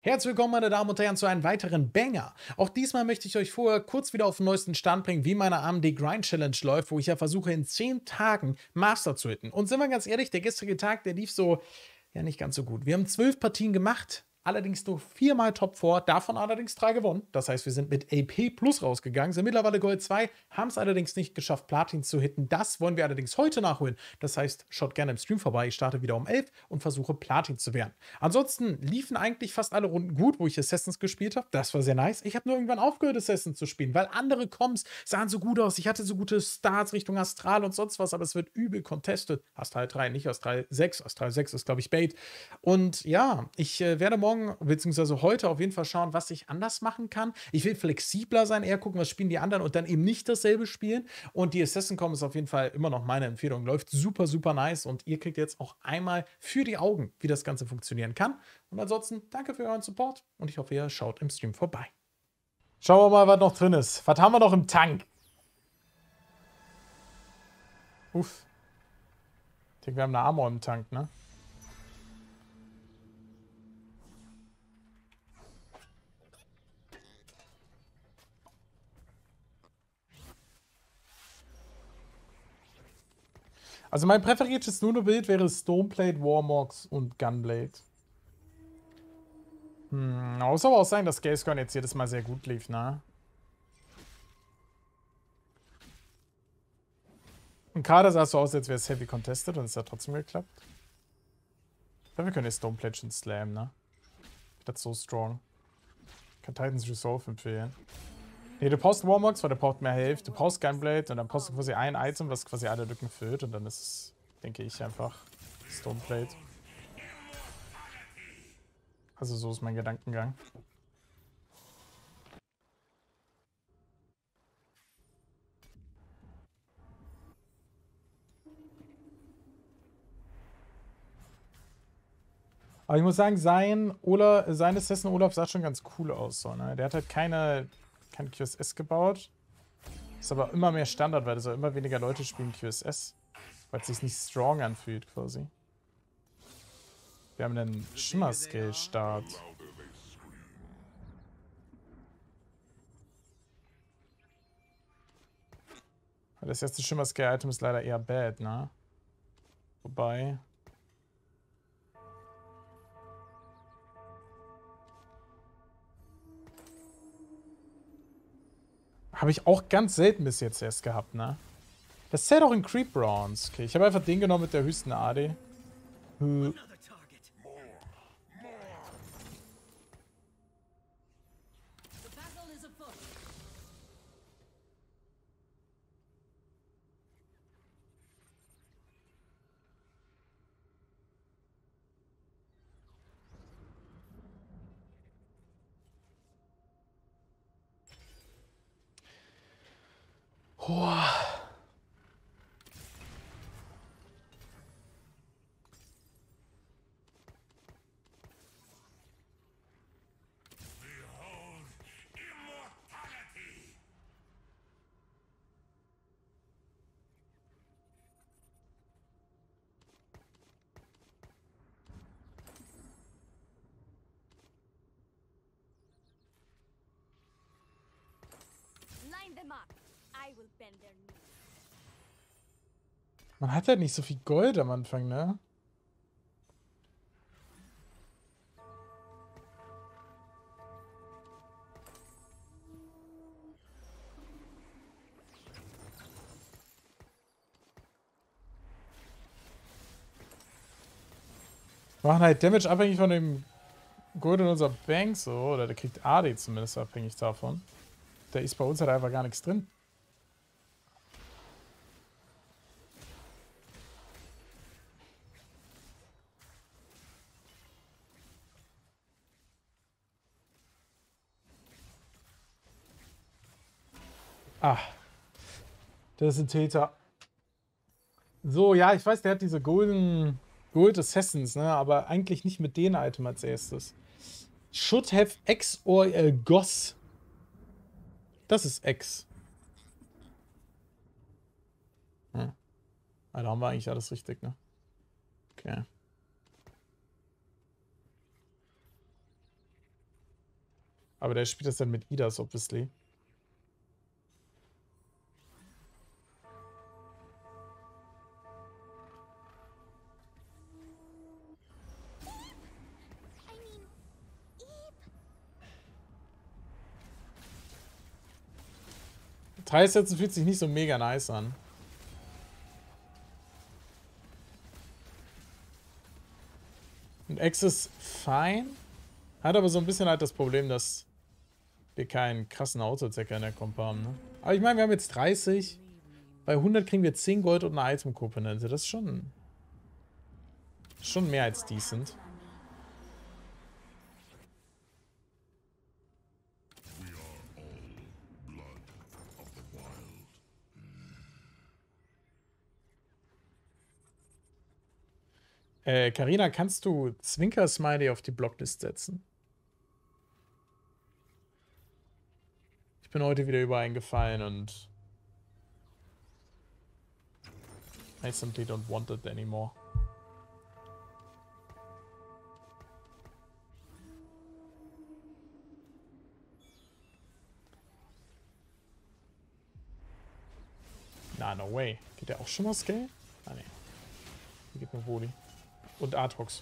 Herzlich willkommen, meine Damen und Herren, zu einem weiteren Banger. Auch diesmal möchte ich euch vorher kurz wieder auf den neuesten Stand bringen, wie meine AMD Grind Challenge läuft, wo ich ja versuche, in 10 Tagen Master zu hitten. Und sind wir ganz ehrlich, der gestrige Tag, der lief so, ja, nicht ganz so gut. Wir haben 12 Partien gemacht, allerdings nur 4-mal Top 4, davon allerdings 3 gewonnen. Das heißt, wir sind mit AP Plus rausgegangen, sind mittlerweile Gold 2, haben es allerdings nicht geschafft, Platin zu hitten. Das wollen wir allerdings heute nachholen. Das heißt, schaut gerne im Stream vorbei. Ich starte wieder um 11 und versuche Platin zu werden. Ansonsten liefen eigentlich fast alle Runden gut, wo ich Assassins gespielt habe. Das war sehr nice. Ich habe nur irgendwann aufgehört, Assassins zu spielen, weil andere Comps sahen so gut aus. Ich hatte so gute Starts Richtung Astral und sonst was, aber es wird übel contested. Astral 3, nicht Astral 6. Astral 6 ist, glaube ich, Bait. Und ja, ich werde morgen bzw. heute auf jeden Fall schauen, was ich anders machen kann. Ich will flexibler sein, eher gucken, was spielen die anderen und dann eben nicht dasselbe spielen. Und die Assassin-Com ist auf jeden Fall immer noch meine Empfehlung. Läuft super, super nice und ihr kriegt jetzt auch einmal für die Augen, wie das Ganze funktionieren kann. Und ansonsten danke für euren Support und ich hoffe, ihr schaut im Stream vorbei. Schauen wir mal, was noch drin ist. Was haben wir noch im Tank? Uff. Ich denke, wir haben eine Armor im Tank, ne? Also mein präferiertes Nuno-Bild wäre Stoneblade, Warmogs und Gunblade. Muss aber auch sein, dass Scalescorn jetzt jedes Mal sehr gut lief, ne? Und gerade sah es so aus, als wäre es heavy contested und es hat trotzdem geklappt. Ich glaube, wir können jetzt Stoneblade schon slammen, ne? Das ist so strong. Ich kann Titans Resolve empfehlen. Ne, du brauchst Warmogs, weil der braucht mehr Health. Du brauchst Gunblade und dann brauchst du quasi ein Item, was quasi alle Lücken füllt. Und dann ist es, denke ich, einfach Stoneblade. Also so ist mein Gedankengang. Aber ich muss sagen, sein Assassin Olaf sah schon ganz cool aus. So, ne? Der hat halt keine QSS gebaut. Ist aber immer mehr Standard, weil so immer weniger Leute spielen QSS. Weil es sich nicht strong anfühlt, quasi. Wir haben einen Shimmer-Scale-Start. Das erste Shimmer-Scale-Item ist leider eher bad, ne? Wobei... Habe ich auch ganz selten bis jetzt erst gehabt, ne? Das zählt auch in Creep Rounds. Okay, ich habe einfach den genommen mit der höchsten AD. Man hat halt nicht so viel Gold am Anfang, ne? Wir machen halt Damage abhängig von dem Gold in unserer Bank so. Oder der kriegt AD zumindest abhängig davon. Da ist bei uns halt einfach gar nichts drin. Ah. Das ist ein Täter. So, ja, ich weiß, der hat diese Gold Assassins, ne? Aber eigentlich nicht mit den Item als erstes. Should have X or Goss. Das ist X. Hm. Ah, da haben wir eigentlich alles richtig, ne? Okay. Aber der spielt das dann mit Idas, obviously. Drei Sätze fühlt sich nicht so mega nice an. Und X ist fein. Hat aber so ein bisschen halt das Problem, dass wir keinen krassen Auto-Attacker in der Comp haben, ne? Aber ich meine, wir haben jetzt 30. Bei 100 kriegen wir 10 Gold und eine Item-Komponente. Das ist schon mehr als decent. Carina, kannst du Zwinker-Smiley auf die Blocklist setzen? Ich bin heute wieder übereingefallen und I simply don't want it anymore. Na, no way. Geht der auch schon mal Scale? Ah, ne. Hier geht nur Voli. Und Artox.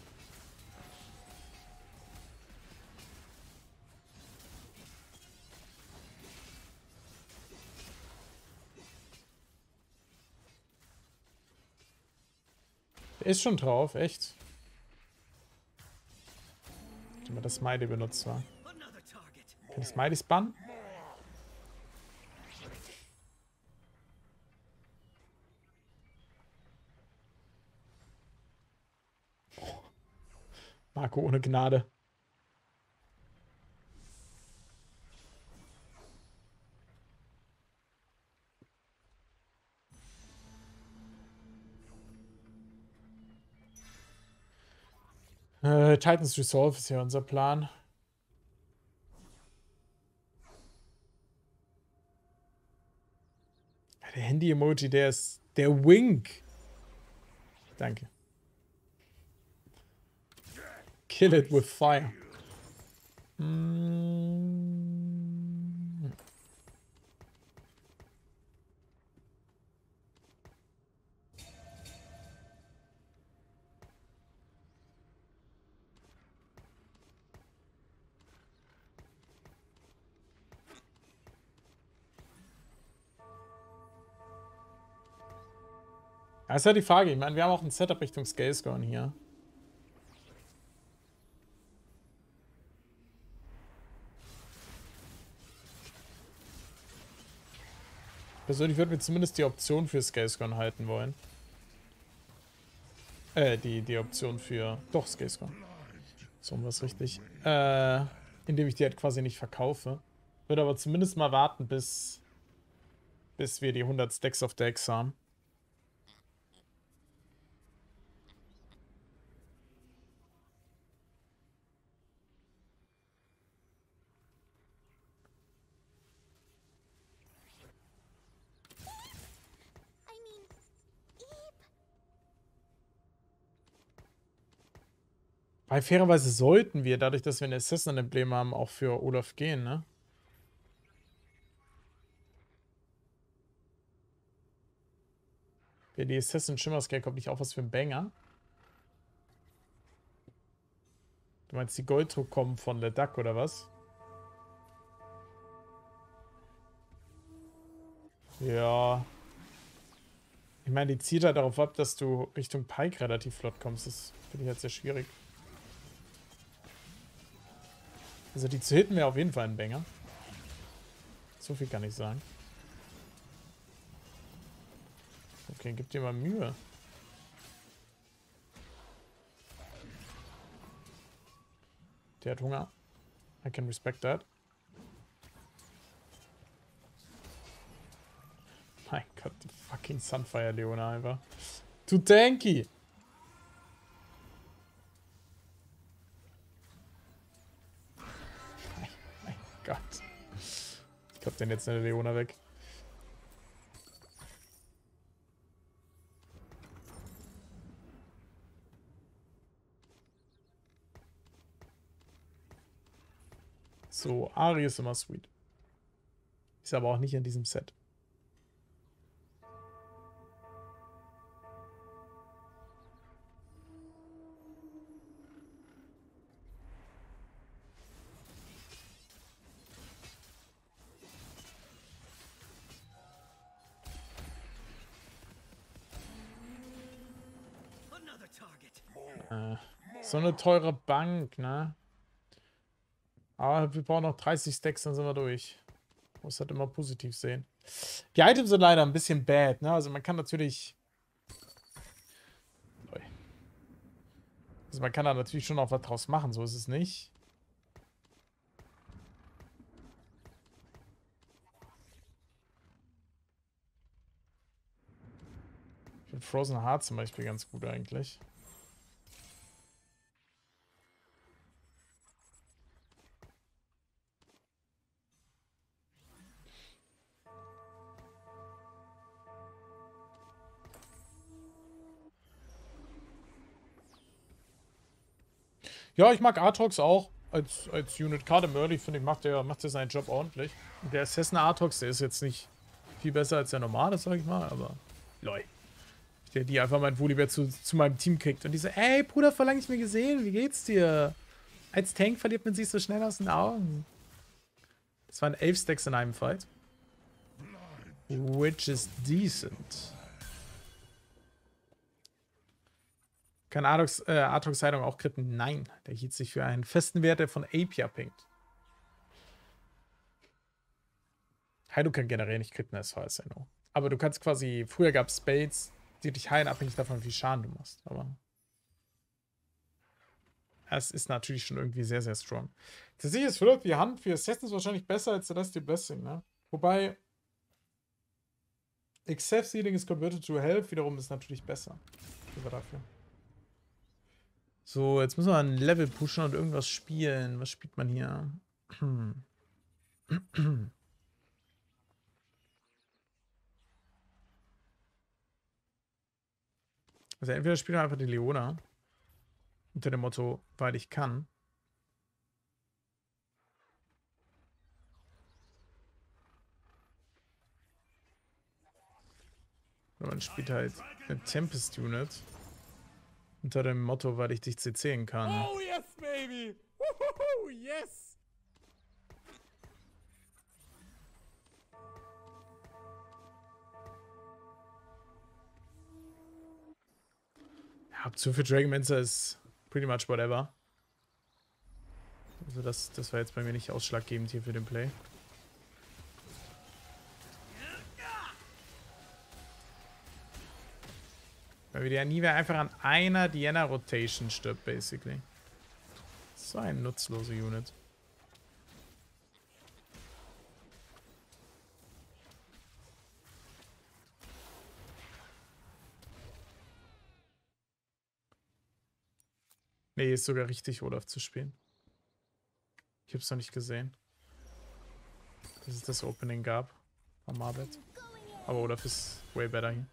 Der ist schon drauf, echt. Ich mal das Smiley benutzt war. Kann ich Smiley spannen? Marco ohne Gnade. Titans Resolve ist ja unser Plan. Der Handy-Emoji, der ist der Wink. Danke. Kill it with fire. Das ist ja die Frage. Ich meine, wir haben auch ein Setup Richtung Scalescorn hier. Persönlich würde mir zumindest die Option für Scalescorn halten wollen. Die Option für... Doch, Scalescorn. So was richtig. Indem ich die halt quasi nicht verkaufe. Würde aber zumindest mal warten, bis wir die 100 Stacks auf der Ex haben. Weil fairerweise sollten wir, dadurch, dass wir ein Assassin-Emblem haben, auch für Olaf gehen, ne? Ja, die Assassin Shimmer-Scale kommt nicht auf, was für ein Banger. Du meinst, die Golddruck kommen von der Duck oder was? Ja. Ich meine, die zielt halt darauf ab, dass du Richtung Pike relativ flott kommst. Das finde ich halt sehr schwierig. Also die zu hitten wäre auf jeden Fall ein Banger. So viel kann ich sagen. Okay, gib dir mal Mühe. Der hat Hunger. I can respect that. Mein Gott, die fucking Sunfire Leona einfach. Too tanky. Mein Gott. Ich glaub den jetzt eine Leona weg. So, Ari ist immer sweet. Ist aber auch nicht in diesem Set. So eine teure Bank, ne? Aber wir brauchen noch 30 Stacks, dann sind wir durch. Muss halt immer positiv sehen. Die Items sind leider ein bisschen bad, ne? Also man kann natürlich... Also man kann da natürlich schon auch was draus machen, so ist es nicht. Ich finde Frozen Heart zum Beispiel ganz gut eigentlich. Ja, ich mag Aatrox auch als Unit. Gerade im Early, finde ich, macht der seinen Job ordentlich. Der Assassin Aatrox, der ist jetzt nicht viel besser als der normale, sag ich mal, aber lol. Der die einfach mein Volibear zu meinem Team kickt. Und die so, ey, Bruder, vor lang nicht mehr gesehen, wie geht's dir? Als Tank verliert man sich so schnell aus den Augen. Das waren 11 Stacks in einem Fight. Which is decent. Kann Aatrox Heilung auch kritten? Nein. Der hielt sich für einen festen Wert, der von AP abhängt. Heilung kann generell nicht kritten, as far as I know. Aber du kannst quasi, früher gab es Spells, die dich heilen, abhängig davon, wie viel Schaden du machst. Aber es ist natürlich schon irgendwie sehr, sehr strong. Tatsächlich ist Philipp die Hand für Assassins wahrscheinlich besser als Celestial Blessing, ne? Wobei Excess Healing is converted to Health wiederum ist natürlich besser. Dafür. So, jetzt müssen wir ein Level pushen und irgendwas spielen. Was spielt man hier? Also entweder spielen wir einfach die Leona. Unter dem Motto, weil ich kann. Oder man spielt halt eine Tempest-Unit. Unter dem Motto, weil ich dich CC'en kann. Oh yes, baby! Woohoo, yes! Ja, Option für Dragonmancer ist pretty much whatever. Also das war jetzt bei mir nicht ausschlaggebend hier für den Play. Weil der nie einfach an einer Diana-Rotation stirbt, basically. So ein nutzlose Unit. Nee, ist sogar richtig, Olaf zu spielen. Ich hab's noch nicht gesehen. Dass es das Opening gab. Am Marbet. Aber Olaf ist way better hier.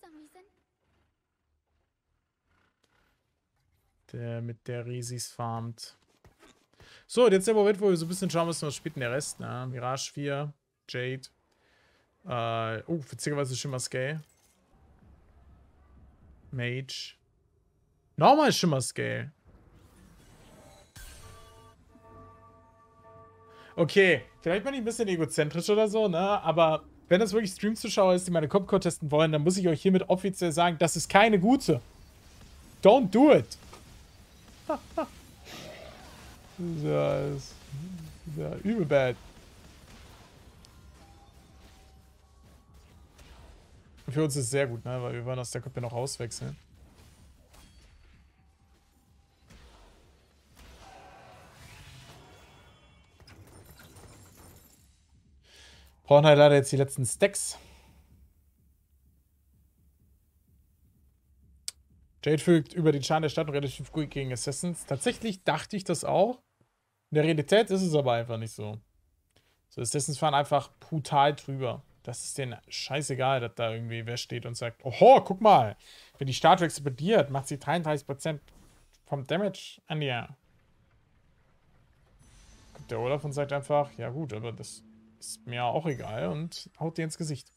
Der mit der Risis farmt. So, und jetzt der Moment, wo wir so ein bisschen schauen müssen, was spielt denn der Rest, ne? Mirage 4, Jade. Witzigerweise Shimmer Scale. Mage. Nochmal Shimmer Scale. Okay, vielleicht bin ich ein bisschen egozentrisch oder so, ne? Aber wenn das wirklich Stream-Zuschauer ist, die meine Copcore testen wollen, dann muss ich euch hiermit offiziell sagen, das ist keine gute. Don't do it. Das ist ja übel bad. Für uns ist es sehr gut, ne? Weil wir wollen aus der Gruppe noch auswechseln. Brauchen halt leider jetzt die letzten Stacks. Jade fügt über den Schaden der Stadt relativ gut gegen Assassins. Tatsächlich dachte ich das auch. In der Realität ist es aber einfach nicht so. So, Assassins fahren einfach brutal drüber. Das ist denen scheißegal, dass da irgendwie wer steht und sagt, oho, guck mal, wenn die Statue explodiert, macht sie 33% vom Damage an dir. der Olaf und sagt einfach, ja gut, aber das ist mir auch egal und haut dir ins Gesicht.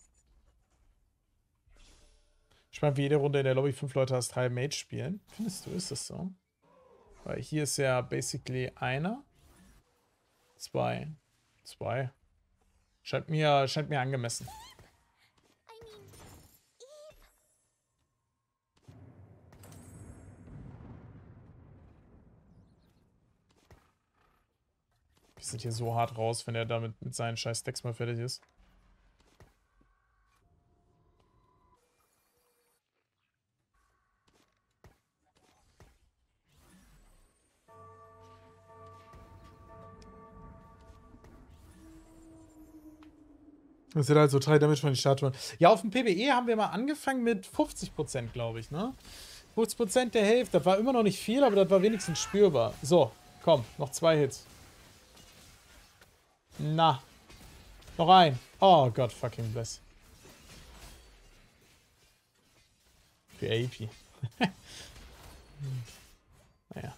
Ich meine, wie jede Runde in der Lobby 5 Leute aus 3 Mage spielen. Findest du, ist das so? Weil hier ist ja basically einer. Zwei. Scheint mir angemessen. Wir sind hier so hart raus, wenn er damit mit seinen scheiß Decks mal fertig ist. Das sind halt so 3 Damage von den Statuen. Ja, auf dem PvE haben wir mal angefangen mit 50%, glaube ich, ne? 50% der Hälfte. Das war immer noch nicht viel, aber das war wenigstens spürbar. So, komm, noch 2 Hits. Na. Noch ein. Oh Gott, fucking bless. Für AP. Naja.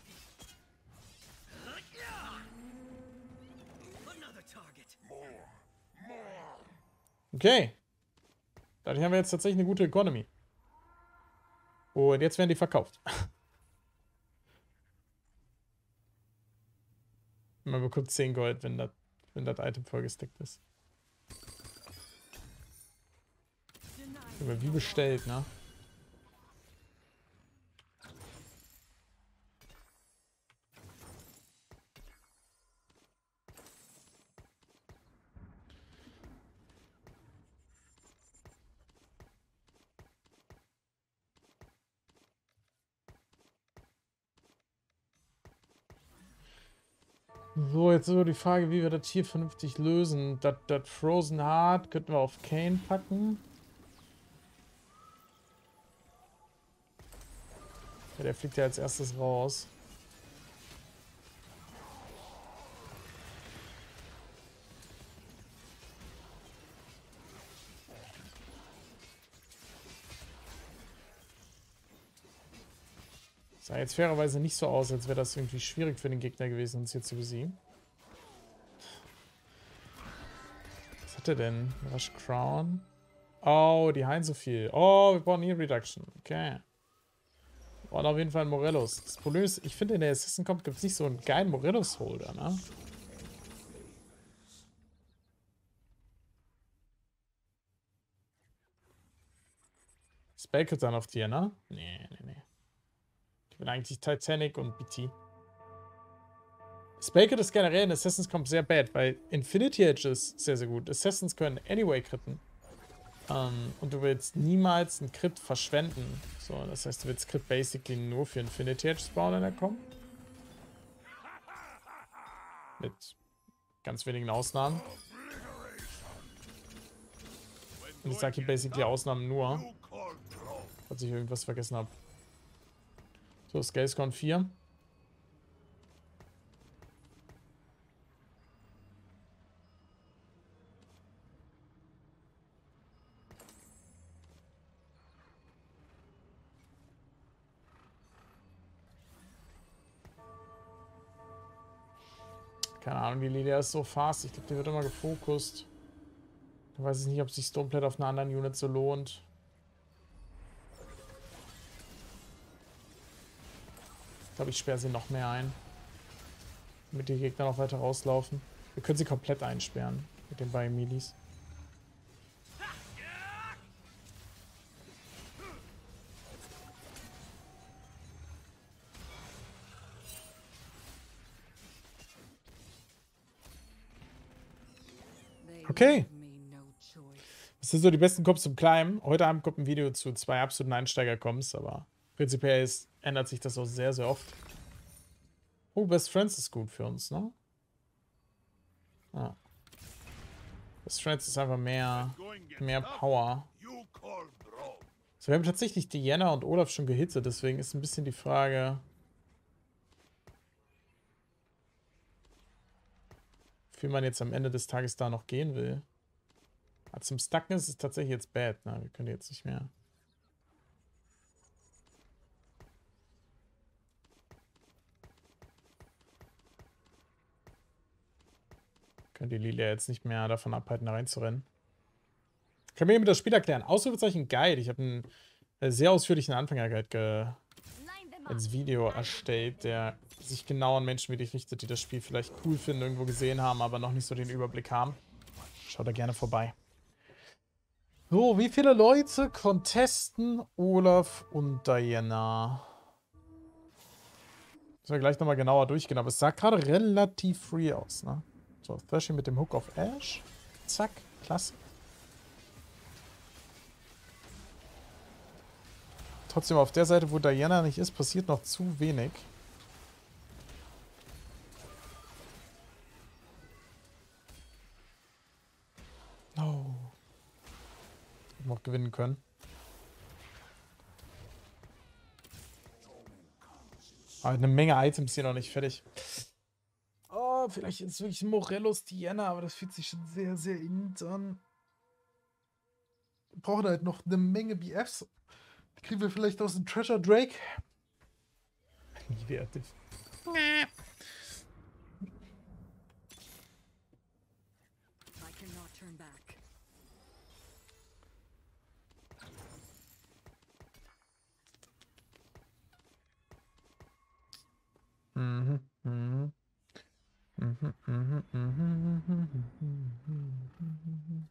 Okay. Dadurch haben wir jetzt tatsächlich eine gute Economy. Und jetzt werden die verkauft. Man bekommt 10 Gold, wenn das Item vollgesteckt ist. Aber wie bestellt, ne? So, jetzt ist nur die Frage, wie wir das hier vernünftig lösen. Das Frozen Heart könnten wir auf Kane packen. Ja, der fliegt ja als erstes raus. Sah jetzt fairerweise nicht so aus, als wäre das irgendwie schwierig für den Gegner gewesen, uns hier zu besiegen. Was hat er denn? Rush Crown. Oh, die heilen so viel. Oh, wir brauchen Heal Reduction. Okay. Wir brauchen auf jeden Fall einen Morellos. Das Problem ist, ich finde, in der Assassin Comp gibt es nicht so einen geilen Morellos-Holder, ne? Spellcut dann auf dir, ne? Nee. Ich will eigentlich Titanic und BT. Spellcut ist generell in Assassins Comp sehr bad, weil Infinity Edge ist sehr, sehr gut. Assassins können anyway critten. Und du willst niemals einen Crit verschwenden. So, das heißt, du willst Crit basically nur für Infinity Edge spawnen in der Comp. Mit ganz wenigen Ausnahmen. Und ich sage hier basically Ausnahmen nur. Falls ich irgendwas vergessen habe. So, Scalescon 4. Keine Ahnung, die Lilia ist so fast. Ich glaube, die wird immer gefokust. Da weiß ich nicht, ob sich Stoneplate auf einer anderen Unit so lohnt. Ich glaube, ich sperre sie noch mehr ein. Damit die Gegner noch weiter rauslaufen. Wir können sie komplett einsperren. Mit den beiden Milis. Okay. Das sind so die besten Comps zum Climben. Heute Abend kommt ein Video zu 2 absoluten Einsteiger-Comps, aber prinzipiell ändert sich das auch sehr, sehr oft. Oh, Best Friends ist gut für uns, ne? Ah. Best Friends ist einfach mehr Power. So, wir haben tatsächlich Diana und Olaf schon gehittet, deswegen ist ein bisschen die Frage, wie man jetzt am Ende des Tages da noch gehen will. Aber zum Stacken ist es tatsächlich jetzt bad, ne? Wir können jetzt nicht mehr. Können die Lilia jetzt nicht mehr davon abhalten, da reinzurennen. Können wir mir das Spiel erklären? Ausrufezeichen Guide. Ich habe einen sehr ausführlichen Anfängerguide als Video erstellt, der sich genau an Menschen wie dich richtet, die das Spiel vielleicht cool finden, irgendwo gesehen haben, aber noch nicht so den Überblick haben. Schaut da gerne vorbei. So, wie viele Leute contesten Olaf und Diana? Müssen wir gleich nochmal genauer durchgehen, aber es sah gerade relativ free aus, ne? So, Thrashing mit dem Hook auf Ash. Zack, klasse. Trotzdem auf der Seite, wo Diana nicht ist, passiert noch zu wenig. Oh. Noch gewinnen können. Aber eine Menge Items hier noch nicht fertig. Oh, vielleicht ist es wirklich Morellos Diana, aber das fühlt sich schon sehr, sehr int an. Wir brauchen halt noch eine Menge BFs. Die kriegen wir vielleicht aus dem Treasure Drake. Nie wertig. I cannot turn back. Mhm, mhm. Mhm, mhm, mhm, mhm.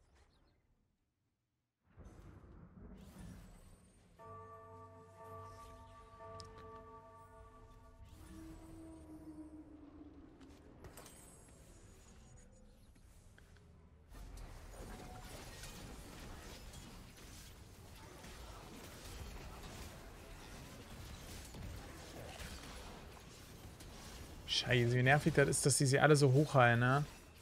Scheiße, wie nervig das ist, dass die sie alle so hochheilen, ne?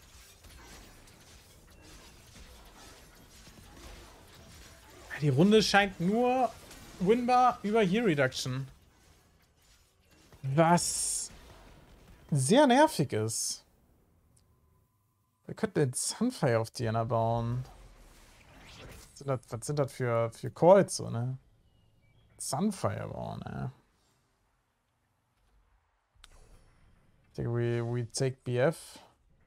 Die Runde scheint nur winbar über Heal Reduction. Was sehr nervig ist. Wir könnten den Sunfire auf Diana bauen. Was sind das für Calls, so, ne? Sunfire bauen, ne? I think we take BF.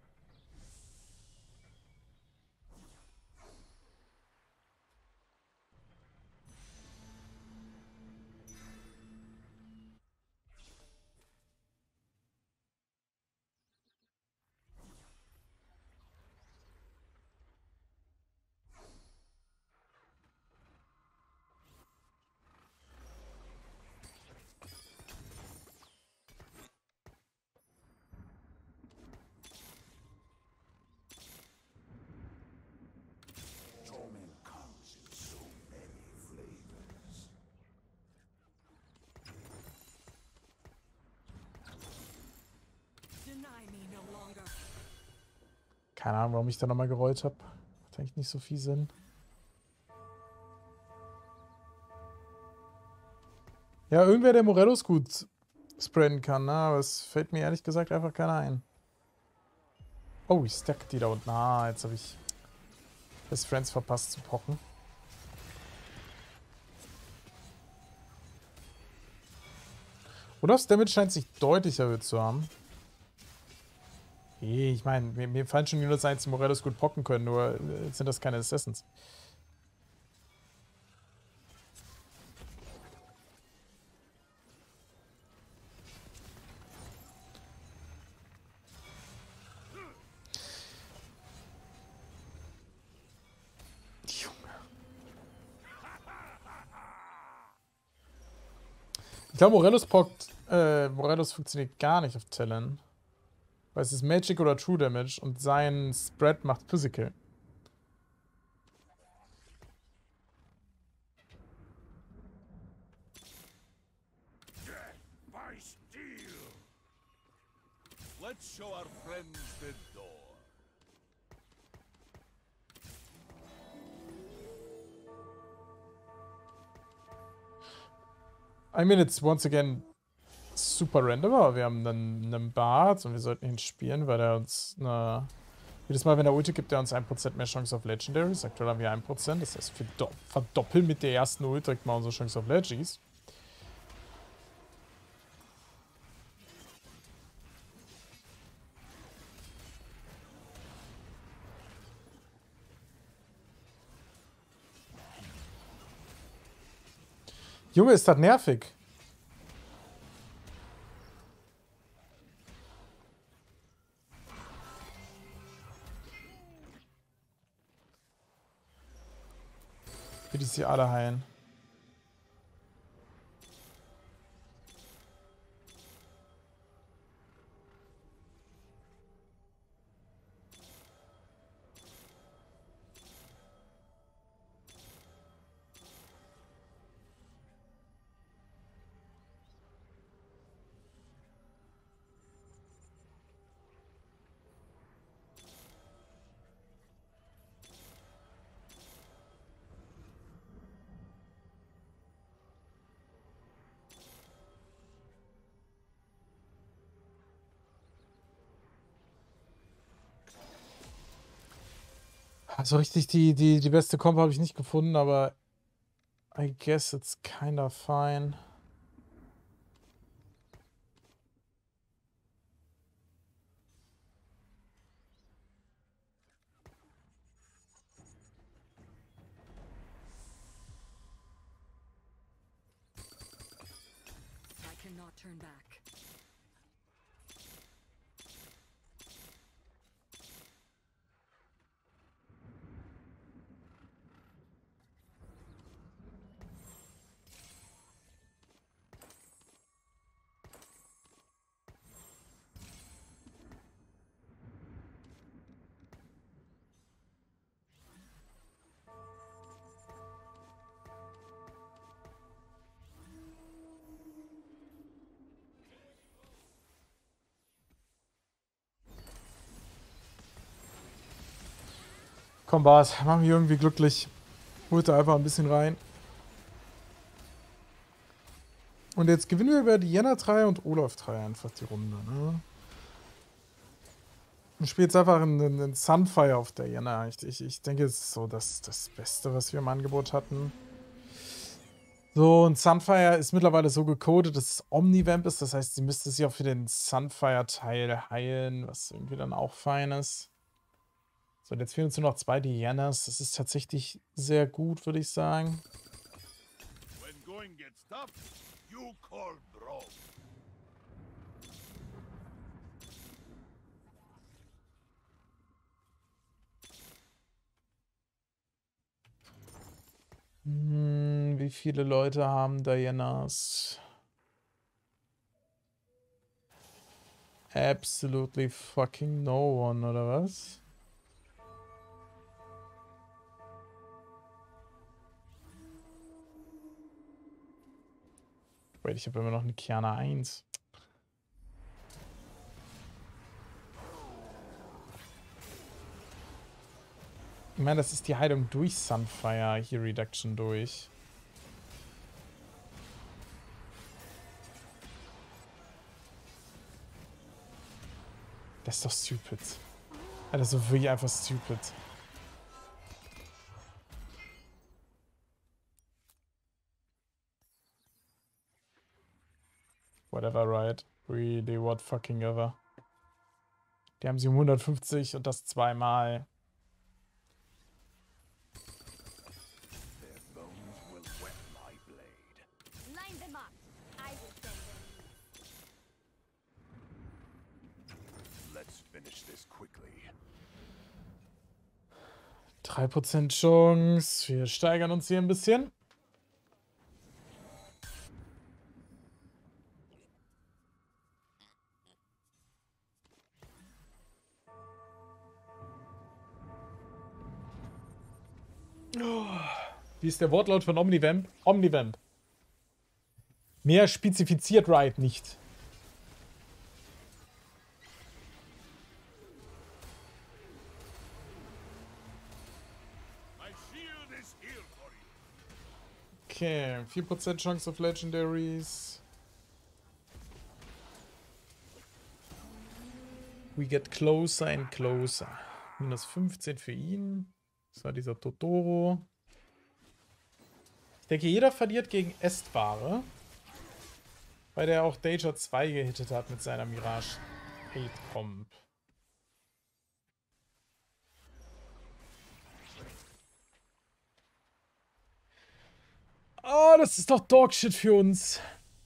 Keine Ahnung, warum ich da nochmal gerollt habe. Macht eigentlich nicht so viel Sinn. Ja, irgendwer, der Morellos gut sprayen kann, ne? Aber es fällt mir ehrlich gesagt einfach keiner ein. Oh, ich stack die da unten. Ah, jetzt habe ich Best Friends verpasst zu pochen. Olafs Damage scheint sich deutlich erhöht zu haben. Ich meine, mir fallen schon Units ein, die Morellos gut pocken können, nur sind das keine Assassins. Junge. Ich glaube, Morellos funktioniert gar nicht auf Talon. Weil es ist Magic oder True Damage und sein Spread macht Physical. By steel. Let's show our friends the door. I mean, it's once again super random, aber wir haben dann einen Bart und wir sollten ihn spielen, weil er uns jedes Mal, wenn er Ulti gibt, er uns 1% mehr Chance auf Legendaries. Aktuell haben wir 1%, das heißt, wir verdoppeln mit der ersten Ult direkt mal unsere Chance auf Legis. Junge, ist das nervig. Wie die sie alle heilen. Also richtig, die beste Combo habe ich nicht gefunden, aber I guess it's kinda fine. I cannot turn back. Komm, Bart, mach mich irgendwie glücklich. Holt da einfach ein bisschen rein. Und jetzt gewinnen wir über Diana 3 und Olaf 3 einfach die Runde, ne? Und spiele jetzt einfach einen Sunfire auf Diana. Ich denke, es ist so das Beste, was wir im Angebot hatten. So, und Sunfire ist mittlerweile so gecodet, dass es Omnivamp ist. Das heißt, sie müsste sich auch für den Sunfire-Teil heilen, was irgendwie dann auch fein ist. So, und jetzt fehlen uns nur noch 2 Dianas. Das ist tatsächlich sehr gut, würde ich sagen. When going gets tough, you call bro. Wie viele Leute haben Dianas? Absolutely fucking no one, oder was? Wait, ich habe immer noch eine Kiana 1. Ich meine, das ist die Heilung durch Sunfire, hier Reduction durch. Das ist doch stupid. Das ist so wirklich einfach stupid. Whatever, right? Really, what fucking ever. Die haben sie um 150 und das zweimal. Their bones will wet my blade. Line them up. I will send them. Let's finish this quickly. 3% Chance. Wir steigern uns hier ein bisschen. Wie ist der Wortlaut von Omnivamp? Omnivamp. Mehr spezifiziert Riot nicht. My shield is here for you. Okay, 4% Chance auf Legendaries. We get closer and closer. Minus 15 für ihn. Das war dieser Totoro. Ich denke, jeder verliert gegen Estware. Weil der auch Danger 2 gehittet hat mit seiner Mirage 8 Comp. Oh das ist doch Dogshit für uns.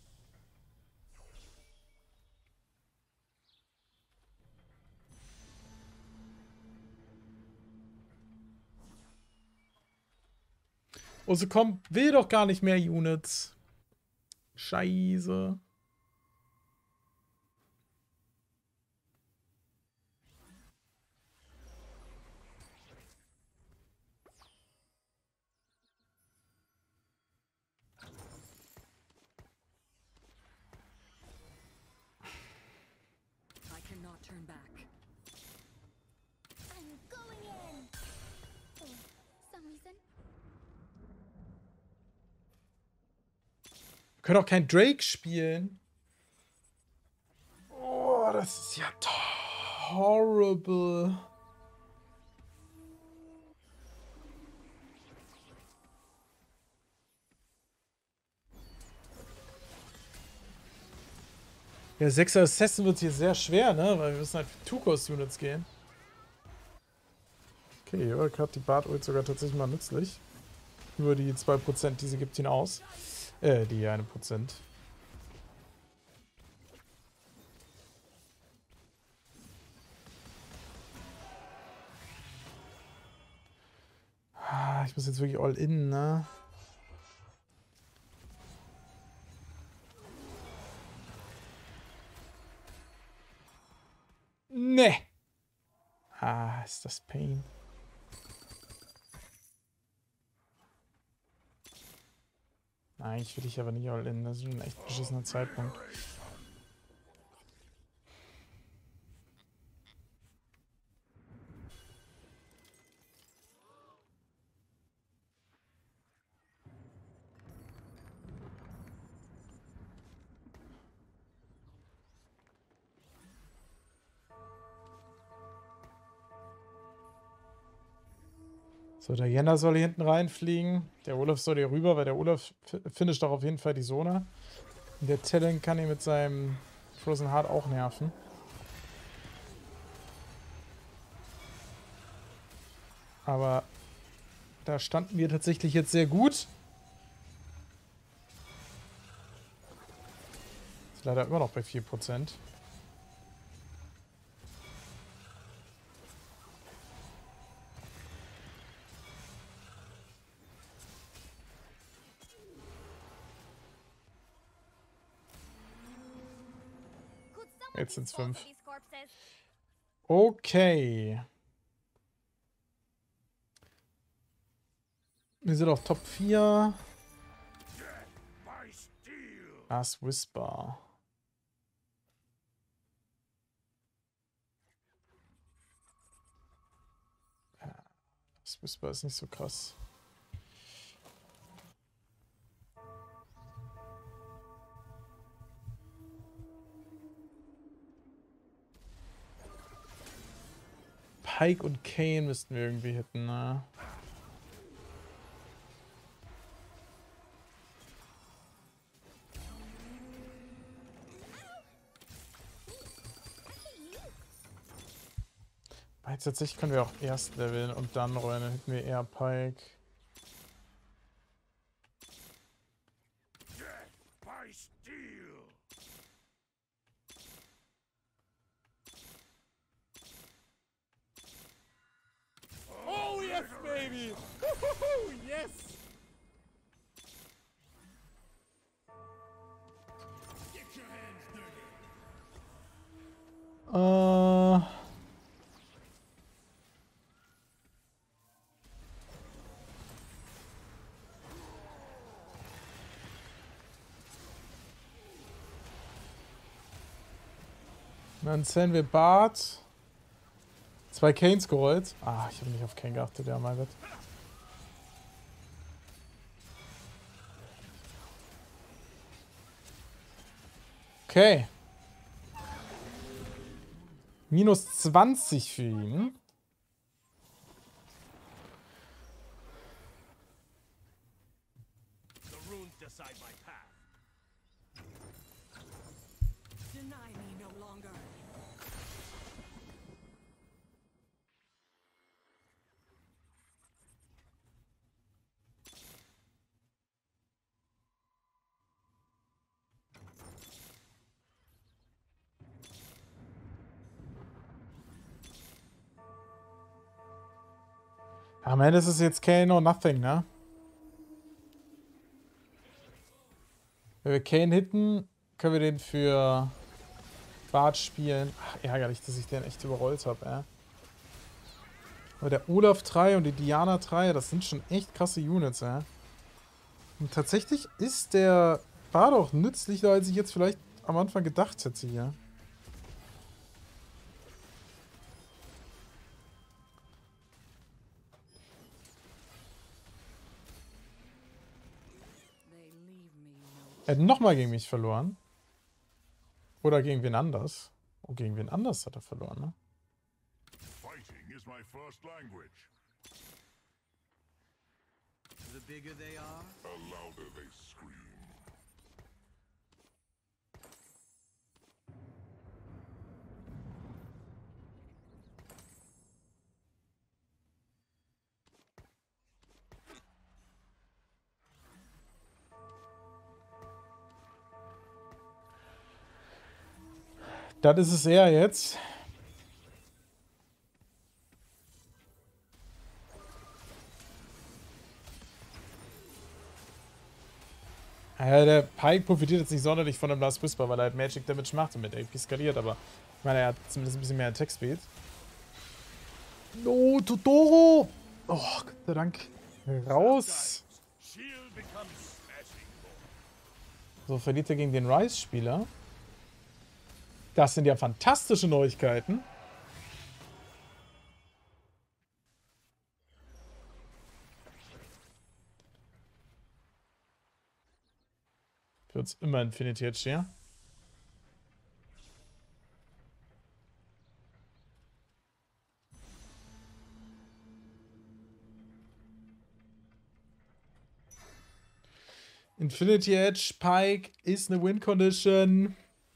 Oh, so komm, will doch gar nicht mehr Units. Scheiße. I cannot turn back. I'm going in. For some reason. Wir können auch kein Drake spielen. Oh, das ist ja horrible. Ja, 6er Assassin wird hier sehr schwer, ne? Weil wir müssen halt für Two-Cost-Units gehen. Okay, hier war gerade die Bart-Ult sogar tatsächlich mal nützlich. Nur die 2%, die sie gibt ihn aus. Die 1%. Ah, ich muss jetzt wirklich all in, ne? Ne. Ah, ist das Pain. Nein, ich will dich aber nicht all in. Das ist ein echt beschissener Zeitpunkt. So, der Jenner soll hier hinten reinfliegen. Der Olaf soll hier rüber, weil der Olaf finisht doch auf jeden Fall die Sona. Und der Talon kann ihn mit seinem Frozen Heart auch nerven. Aber da standen wir tatsächlich jetzt sehr gut. Ist leider immer noch bei 4%. Could someone Jetzt sind's dispose 5. of these corpses? Okay. Wir sind auf Top 4. By steel. Last Whisper. Ja, Last Whisper ist nicht so krass. Pike und Kane müssten wir irgendwie hitten, ne? Jetzt tatsächlich können wir auch erst leveln und dann rollen, dann hätten wir eher Pike. By steel. Oh yes, baby! Woohoo, yes! Dann zählen wir Bart. 2 Kanes gerollt. Ah, ich habe nicht auf Kane geachtet, ja, mein Gott. Okay. Minus 20 für ihn. The runes decide my path. Deny me no longer. Am Ende ist es jetzt Kane or nothing, ne? Wenn wir Kane hitten, können wir den für Bart spielen. Ach, ärgerlich, dass ich den echt überrollt habe, Aber der Olaf 3 und die Diana 3, das sind schon echt krasse Units, Und tatsächlich ist der Bart auch nützlicher, als ich jetzt vielleicht am Anfang gedacht hätte hier. Er hat nochmal gegen mich verloren. Oder gegen wen anders. Oh, gegen wen anders hat er verloren, ne? Fighting is my first language. The bigger they are, The louder they scream. Das ist es eher jetzt. Ja, der Pike profitiert jetzt nicht sonderlich von dem Last Whisper, weil er halt Magic Damage macht und mit AP skaliert, aber ich meine, er hat zumindest ein bisschen mehr Attack Speed. No, Totoro! Oh, Gott sei Dank. Raus! Shield becomes smashing. So, verliert er gegen den Rice-Spieler. Das sind ja fantastische Neuigkeiten. Für uns immer Infinity Edge hier. Infinity Edge, Pike ist eine Win-Condition.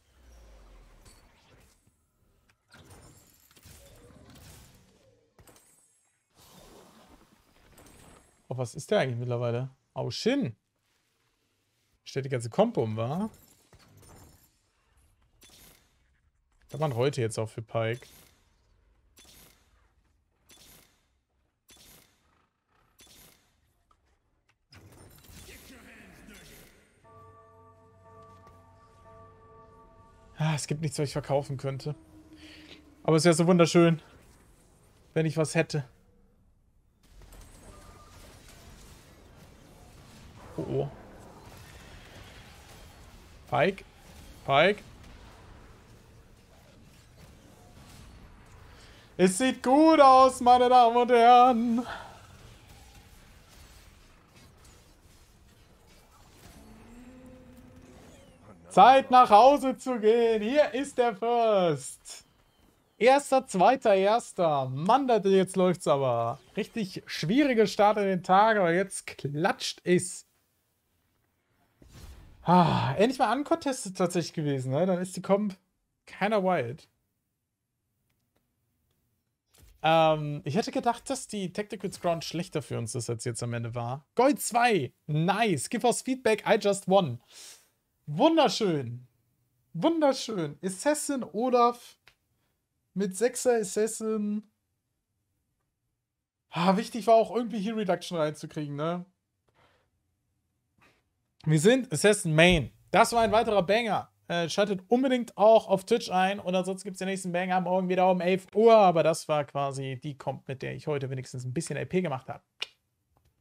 Oh, was ist der eigentlich mittlerweile? Oh, Shin. Steht die ganze Kompo um, wa? Kann man heute jetzt auch für Pike. Ah, es gibt nichts, was ich verkaufen könnte. Aber es wäre so wunderschön, wenn ich was hätte. Oh, oh. Pike. Pike. Es sieht gut aus, meine Damen und Herren. Zeit nach Hause zu gehen. Hier ist der First. Erster, zweiter, erster. Mann, jetzt läuft's aber. Richtig schwierige Start in den Tag, aber jetzt klatscht es. Endlich mal uncontested tatsächlich gewesen, ne? Dann ist die Comp keiner wild. Ich hätte gedacht, dass die Tactical Ground schlechter für uns ist, als jetzt am Ende war. Gold 2. Nice. Give us feedback. I just won. Wunderschön. Wunderschön. Assassin Olaf. Mit 6er Assassin. Wichtig war auch irgendwie Heal Reduction reinzukriegen, ne? Wir sind Assassin Main. Das war ein weiterer Banger. Schaltet unbedingt auch auf Twitch ein. Und ansonsten gibt es den nächsten Banger morgen wieder um 11 Uhr. Aber das war quasi die Comp, mit der ich heute wenigstens ein bisschen LP gemacht habe.